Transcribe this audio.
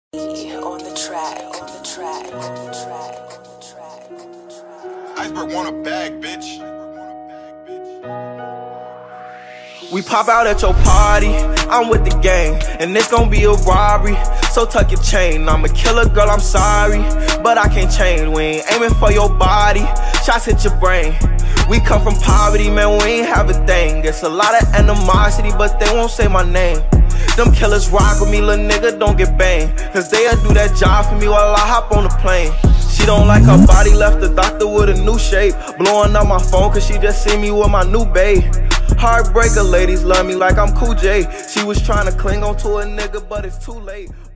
On the track, on the track, on the track, on the track, on the track. Iceberg want a bag, bitch. We pop out at your party, I'm with the gang, and it's gon' be a robbery. So tuck your chain, I'm a killer, girl, I'm sorry, but I can't change. We ain't aiming for your body, shots hit your brain. We come from poverty, man, we ain't have a thing. It's a lot of animosity, but they won't say my name. Them killers rock with me, little nigga, don't get banged, cause they'll do that job for me while I hop on the plane. She don't like her body, left the doctor with a new shape. Blowing up my phone cause she just see me with my new babe. Heartbreaker, ladies love me like I'm Cool J. She was trying to cling on to a nigga, but it's too late.